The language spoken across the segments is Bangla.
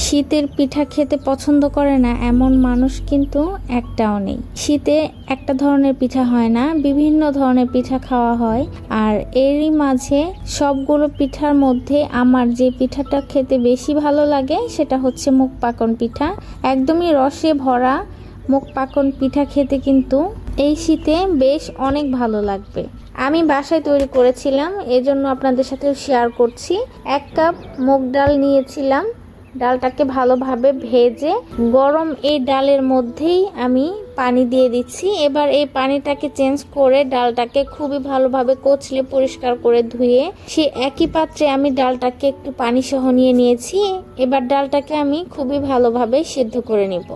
শীতের পিঠা খেতে পছন্দ করে না এমন মানুষ কিন্তু একটাও নেই। শীতে একটা ধরনের পিঠা হয় না, বিভিন্ন ধরনের পিঠা খাওয়া হয়। আর এরই মাঝে সবগুলো পিঠার মধ্যে আমার যে পিঠাটা খেতে বেশি ভালো লাগে সেটা হচ্ছে মুখ পাকন পিঠা। একদমই রসে ভরা মুখ পাকন পিঠা খেতে কিন্তু এই শীতে বেশ অনেক ভালো লাগবে। আমি বাসায় তৈরি করেছিলাম, এজন্য আপনাদের সাথে শেয়ার করছি। 1 কাপ মুগ ডাল নিয়েছিলাম, ডালটাকে ভালোভাবে ভেজে গরম এই ডালের মধ্যেই আমি পানি দিয়ে দিচ্ছি। এবার এই পানিটাকে চেঞ্জ করে ডালটাকে খুবই ভালোভাবে কচলে পরিষ্কার করে ধুয়ে সে একই পাত্রে আমি ডালটাকে একটু পানি সহ নিয়ে নিয়েছি। এবার ডালটাকে আমি খুবই ভালোভাবে সিদ্ধ করে নিব।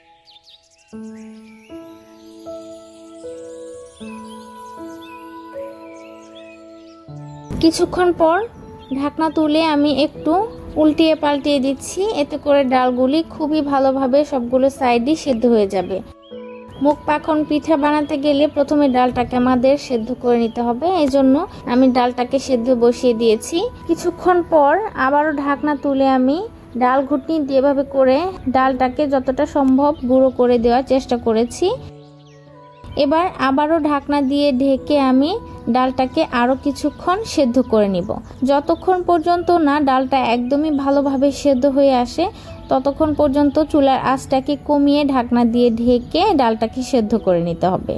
কিছুক্ষণ পর ঢাকনা তুলে আমি একটু উল্টিয়ে পাল্টিয়ে দিচ্ছি, এতে করে ডালগুলি খুবই ভালোভাবে সবগুলো সাইডই সিদ্ধ হয়ে যাবে। মুখ পাকন পিঠা বানাতে গেলে প্রথমে ডালটাকে আমাদের সেদ্ধ করে নিতে হবে, এজন্য আমি ডালটাকে সেদ্ধ বসিয়ে দিয়েছি। কিছুক্ষণ পর আবারও ঢাকনা তুলে আমি ডাল ঘুটনি দিয়ে এভাবে করে ডালটাকে যতটা সম্ভব গুঁড়ো করে দেওয়ার চেষ্টা করেছি। এবার আবারও ঢাকনা দিয়ে ঢেকে আমি ডালটাকে আরও কিছুক্ষণ সেদ্ধ করে নিব। যতক্ষণ পর্যন্ত না ডালটা একদমই ভালোভাবে সেদ্ধ হয়ে আসে ততক্ষণ পর্যন্ত চুলার আঁচটাকে কমিয়ে ঢাকনা দিয়ে ঢেকে ডালটাকে সেদ্ধ করে নিতে হবে।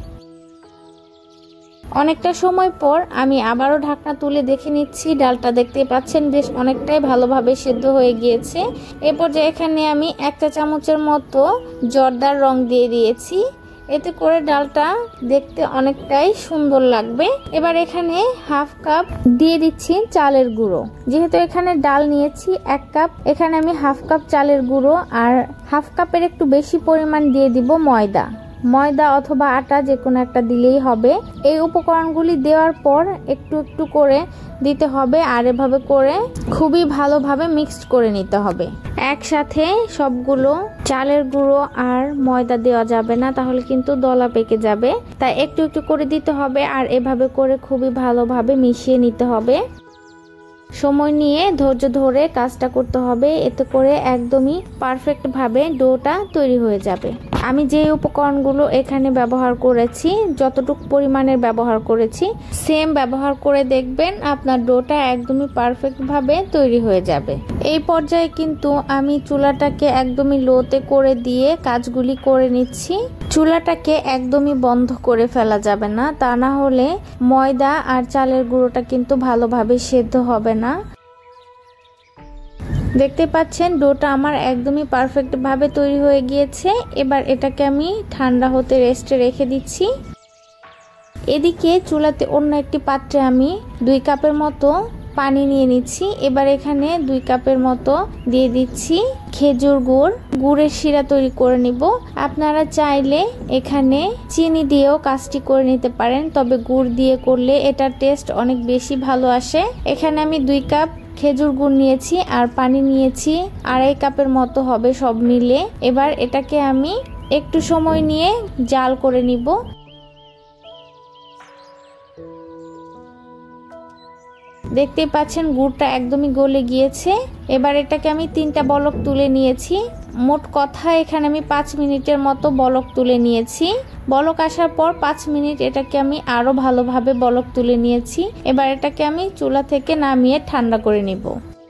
অনেকটা সময় পর আমি আবারও ঢাকনা তুলে দেখে নিচ্ছি, ডালটা দেখতে পাচ্ছেন বেশ অনেকটাই ভালোভাবে সেদ্ধ হয়ে গিয়েছে। এরপর যে এখানে আমি 1 চা চামচের মতো জর্দার রং দিয়ে দিয়েছি, এতে করে ডালটা দেখতে অনেকটাই সুন্দর লাগবে। এবার এখানে 1/2 কাপ দিয়ে দিচ্ছি চালের গুঁড়ো। যেহেতু এখানে ডাল নিয়েছি 1 কাপ, এখানে আমি 1/2 কাপ চালের গুঁড়ো আর 1/2 কাপের একটু বেশি পরিমাণ দিয়ে দিব ময়দা অথবা আটা, যে কোনো একটা দিলেই হবে। এই উপকরণগুলি দেওয়ার পর একটু একটু করে দিতে হবে আর এভাবে করে খুবই ভালোভাবে মিক্সড করে নিতে হবে। একসাথে সবগুলো চালের গুঁড়ো আর ময়দা দেওয়া যাবে না, তাহলে কিন্তু দলা পেকে যাবে। তাই একটু একটু করে দিতে হবে আর এভাবে করে খুবই ভালোভাবে মিশিয়ে নিতে হবে। সময় নিয়ে ধৈর্য ধরে কাজটা করতে হবে, এতে করে একদমই পারফেক্ট ভাবে ডোটা তৈরি হয়ে যাবে। আমি যে উপকরণগুলো এখানে ব্যবহার করেছি, যতটুকু পরিমাণের ব্যবহার করেছি সেম ব্যবহার করে দেখবেন, আপনার ডোটা একদমই পারফেক্ট ভাবে তৈরি হয়ে যাবে। এই পর্যায়ে কিন্তু আমি চুলাটাকে একদমই লোতে করে দিয়ে কাজগুলি করে নিচ্ছি। চুলাটাকে একদমই বন্ধ করে ফেলা যাবে না, তা না হলে ময়দা আর চালের গুঁড়োটা কিন্তু ভালোভাবে সেদ্ধ হবে না। দেখতে পাচ্ছেন ডোটা আমার একদমই পারফেক্ট ভাবে তৈরি হয়ে গিয়েছে। এবার এটাকে আমি ঠান্ডা হতে রেস্টে রেখে দিচ্ছি। এদিকে চুলাতে অন্য একটি পাত্রে আমি 2 কাপের মতো পানি নিয়ে নিচ্ছি। এবার এখানে 2 কাপের মতো দিয়ে দিচ্ছি খেজুর গুড়ের শিরা তৈরি করে নিব। আপনারা চাইলে এখানে চিনি দিয়েও কাজটি করে নিতে পারেন, তবে গুড় দিয়ে করলে এটার টেস্ট অনেক বেশি ভালো আসে। এখানে আমি 2 কাপ খেজুর গুড় নিয়েছি আর পানি নিয়েছি 2.5 কাপের মতো হবে সব মিলে। এবার এটাকে আমি একটু সময় নিয়ে জাল করে নিব। দেখতে পাচ্ছেন গুড়টা একদমই গলে গিয়েছে। এবার এটাকে আমি 3টা বলক তুলে নিয়েছি। মোট কথা এখানে আমি 5 মিনিটের মতো বলক তুলে নিয়েছি। বলক আসার পর 5 মিনিট এটাকে আমি আরো ভালোভাবে বলক তুলে নিয়েছি। এবার এটাকে আমি চুলা থেকে নামিয়ে ঠান্ডা করে নিব।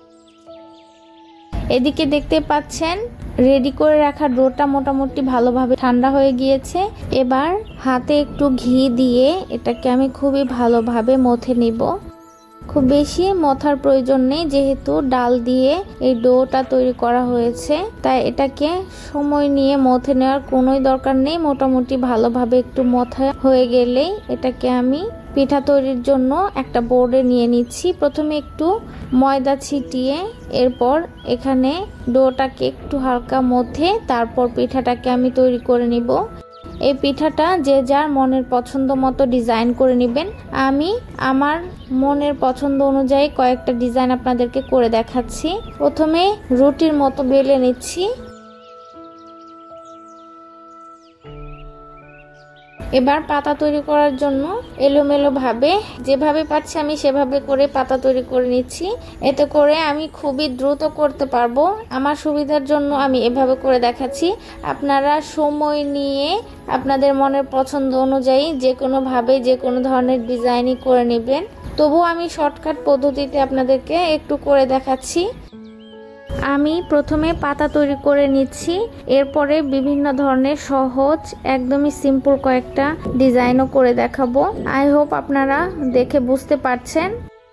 এদিকে দেখতে পাচ্ছেন রেডি করে রাখা ডোটা মোটামুটি ভালোভাবে ঠান্ডা হয়ে গিয়েছে। এবার হাতে একটু ঘি দিয়ে এটাকে আমি খুবই ভালোভাবে মথে নিব। খুব বেশি মথার প্রয়োজন নেই, যেহেতু ডাল দিয়ে এই ডোটা তৈরি করা হয়েছে, তাই এটাকে সময় নিয়ে মথে নেওয়ার কোনোই দরকার নেই। মোটামুটি ভালোভাবে একটু মথা হয়ে গেলেই এটাকে আমি পিঠা তৈরির জন্য একটা বোর্ডে নিয়ে নিচ্ছি। প্রথমে একটু ময়দা ছিটিয়ে এরপর এখানে ডোটাকে একটু হালকা মথে তারপর পিঠাটাকে আমি তৈরি করে নিব। এই পিঠাটা যে যার মনের পছন্দ মতো ডিজাইন করে নেবেন। আমি আমার মনের পছন্দ অনুযায়ী কয়েকটা ডিজাইন আপনাদেরকে করে দেখাচ্ছি। প্রথমে রুটির মতো বেলে নিচ্ছি। এবার পাতা তৈরি করার জন্য এলোমেলো ভাবে যেভাবে পাচ্ছি আমি সেভাবে করে পাতা তৈরি করে নিচ্ছি। এতে করে আমি খুবই দ্রুত করতে পারবো। আমার সুবিধার জন্য আমি এভাবে করে দেখাচ্ছি। আপনারা সময় নিয়ে আপনাদের মনের পছন্দ অনুযায়ী যে কোনো ভাবে যে কোনো ধরনের ডিজাইনই করে নেবেন। তবুও আমি শর্টকাট পদ্ধতিতে আপনাদেরকে একটু করে দেখাচ্ছি। আমি প্রথমে পাতা তৈরি করে নিচ্ছি, এরপরে বিভিন্ন ধরনের সহজ একদমই সিম্পল কয়েকটা ডিজাইনও করে দেখাবো। আই হোপ আপনারা দেখে বুঝতে পারছেন।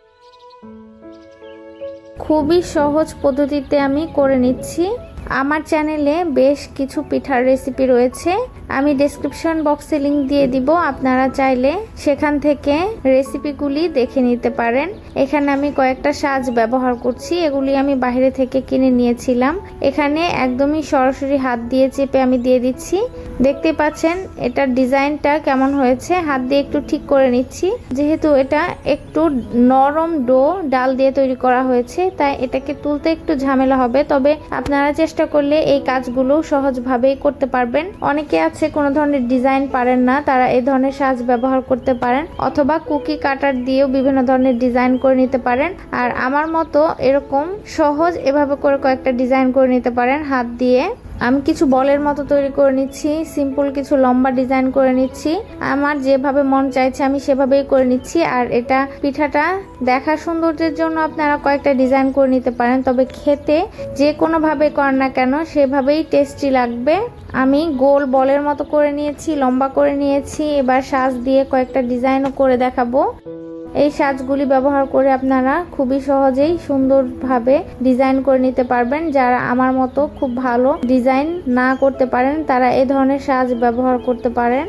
খুবই সহজ পদ্ধতিতে আমি করে নিচ্ছি। আমার চ্যানেলে বেশ কিছু পিঠার রেসিপি রয়েছে, আমি ডেসক্রিপশন বক্সে লিংক দিয়ে দিব। আপনারা চাইলে সেখান থেকে রেসিপিগুলি দেখে নিতে পারেন। এখানে আমি কয়েকটা সাজ ব্যবহার করছি, এগুলি আমি বাইরে থেকে কিনে নিয়েছিলাম। এখানে একদমই সরাসরি হাত দিয়ে চেপে আমি দিয়ে দিচ্ছি। দেখতে পাচ্ছেন এটার ডিজাইনটা কেমন হয়েছে। হাত দিয়ে একটু ঠিক করে নিচ্ছি। যেহেতু এটা একটু নরম ডো ডাল দিয়ে তৈরি করা হয়েছে, তাই এটাকে তুলতে একটু ঝামেলা হবে। তবে আপনারা চেষ্টা করলে এই কাজগুলো সহজভাবেই করতে পারবেন। অনেকে আছে কোনো ধরনের ডিজাইন পারেন না, তারা এই ধরনের সাজ ব্যবহার করতে পারেন, অথবা কুকি কাটার দিয়েও বিভিন্ন ধরনের ডিজাইন করে নিতে পারেন। আর আমার মতো এরকম সহজ এভাবে করে কয়েকটা ডিজাইন করে নিতে পারেন হাত দিয়ে। আমি কিছু বলের মতো তৈরি করে নিচ্ছি, সিম্পল কিছু লম্বা ডিজাইন করে নিচ্ছি। আমার যেভাবে মন চাইছে আমি সেভাবেই করে নিচ্ছি। আর এটা পিঠাটা দেখার সৌন্দর্যের জন্য আপনারা কয়েকটা ডিজাইন করে নিতে পারেন, তবে খেতে যে কোনোভাবে করেন না কেন সেভাবেই টেস্টি লাগবে। আমি গোল বলের মতো করে নিয়েছি, লম্বা করে নিয়েছি। এবার সাজ দিয়ে কয়েকটা ডিজাইনও করে দেখাবো। এই সাজগুলি ব্যবহার করে আপনারা খুবই সহজেই সুন্দরভাবে ডিজাইন করে নিতে পারবেন। যারা আমার মতো খুব ভালো ডিজাইন না করতে পারেন তারা এই ধরনের সাজ ব্যবহার করতে পারেন।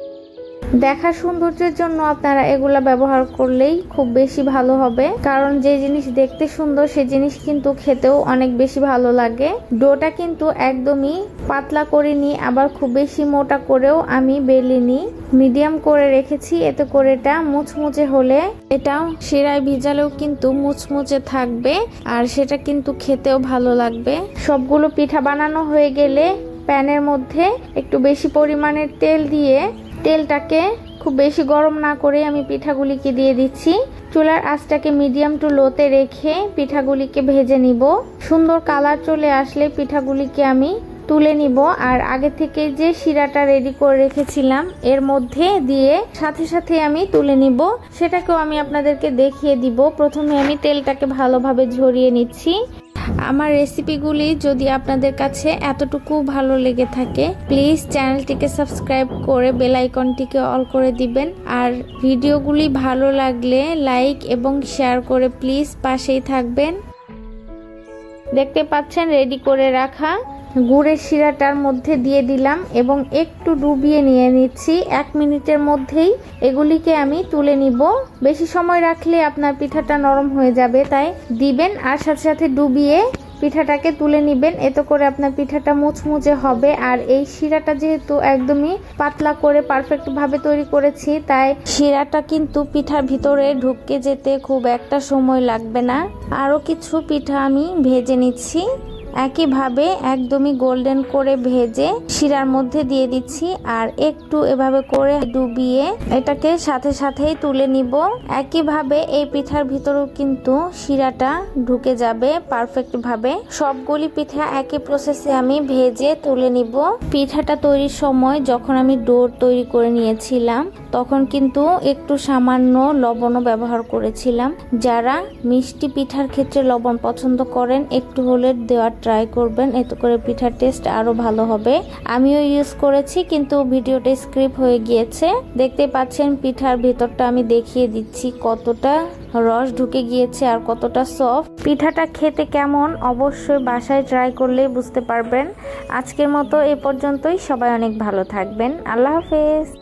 দেখার সৌন্দর্যের জন্য আপনারা এগুলা ব্যবহার করলেই খুব বেশি ভালো হবে, কারণ যে জিনিস দেখতে সুন্দর সেই জিনিস কিন্তু খেতেও অনেক বেশি ভালো লাগে। ডোটা কিন্তু একদমই পাতলা করিনি, আবার খুব বেশি মোটা করেও আমি বেলিনি, মিডিয়াম করে রেখেছি। এতে করে এটা মুচমুচে হলে এটাও শিরায় ভিজালেও কিন্তু মুচমুচে থাকবে, আর সেটা কিন্তু খেতেও ভালো লাগবে। সবগুলো পিঠা বানানো হয়ে গেলে প্যানের মধ্যে একটু বেশি পরিমাণের তেল দিয়ে, তেলটাকে খুব বেশি গরম না করে আমি পিঠাগুলিকে দিয়ে দিচ্ছি। চুলার আঁচটাকে মিডিয়াম টু লোতে রেখে পিঠাগুলিকে ভেজে নিব। সুন্দর কালার চলে আসলে পিঠাগুলিকে আমি তুলে নিব। আর আগে থেকে যে শিরাটা রেডি করে রেখেছিলাম এর মধ্যে দিয়ে সাথে সাথে আমি তুলে নিব, সেটাকেও আমি আপনাদেরকে দেখিয়ে দিব। প্রথমে আমি তেলটাকে ভালোভাবে ঝরিয়ে নিচ্ছি। আমার রেসিপিগুলি যদি আপনাদের কাছে এতটুকু ভালো লেগে থাকে প্লিজ চ্যানেলটিকে সাবস্ক্রাইব করে বেল আইকনটিকে অল করে দিবেন। আর ভিডিওগুলি ভালো লাগলে লাইক এবং শেয়ার করে প্লিজ পাশেই থাকবেন। দেখতে পাচ্ছেন রেডি করে রাখা গুড়ের শিরাটার মধ্যে দিয়ে দিলাম এবং একটু ডুবিয়ে নিয়ে নিচ্ছি। 1 মিনিটের মধ্যেই এগুলিকে আমি তুলে নিব। বেশি সময় রাখলে আপনার পিঠাটা নরম হয়ে যাবে, তাই দিবেন আর সাথে সাথে ডুবিয়ে পিঠাটাকে তুলে নিবেন। এতে করে আপনার পিঠাটা মুচমুচে হবে। আর এই শিরাটা যেহেতু একদমই পাতলা করে পারফেক্ট ভাবে তৈরি করেছি, তাই শিরাটা কিন্তু পিঠার ভিতরে ঢুকে যেতে খুব একটা সময় লাগবে না। আরও কিছু পিঠা আমি ভেজে নিচ্ছি। একইভাবে একদমই গোল্ডেন করে ভেজে শিরার মধ্যে দিয়ে দিচ্ছি আর একটু এভাবে করে ডুবিয়ে এটাকে সাথে সাথেই তুলে নিব। একইভাবে এই পিঠার ভিতরেও কিন্তু শিরাটা ঢুকে যাবে পারফেক্ট ভাবে। সবগুলি পিঠা একই প্রসেসে আমি ভেজে তুলে নিব। পিঠাটা তৈরির সময় যখন আমি ডো তৈরি করে নিয়েছিলাম তখন কিন্তু একটু সামান্য লবণও ব্যবহার করেছিলাম। যারা মিষ্টি পিঠার ক্ষেত্রে লবণ পছন্দ করেন একটু হলে দেওয়ার ট্রাই করবেন, এতে করে পিঠার টেস্ট আরো ভালো হবে। আমিও ইউজ করেছি কিন্তু ভিডিওটা স্ক্রিপ্ট হয়ে গিয়েছে। দেখতে পাচ্ছেন পিঠার ভেতরটা আমি দেখিয়ে দিচ্ছি কতটা রস ঢুকে গিয়েছে আর কতটা সফট। পিঠাটা খেতে কেমন অবশ্যই বাসায় ট্রাই করলেই বুঝতে পারবেন। আজকের মতো এ পর্যন্তই। সবাই অনেক ভালো থাকবেন। আল্লাহ হাফেজ।